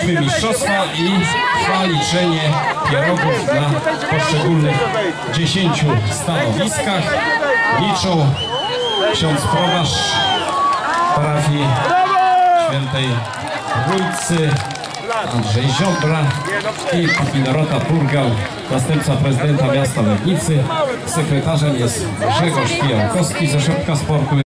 Liczmy mistrzostwa i trwa liczenie pierogów na poszczególnych 10 stanowiskach. Liczą ksiądz proboszcz parafii Świętej Trójcy Andrzej Ziobra i Dorota Purgał, następca prezydenta miasta Legnicy. Sekretarzem jest Grzegorz Pijałkowski z Ośrodka Sportu.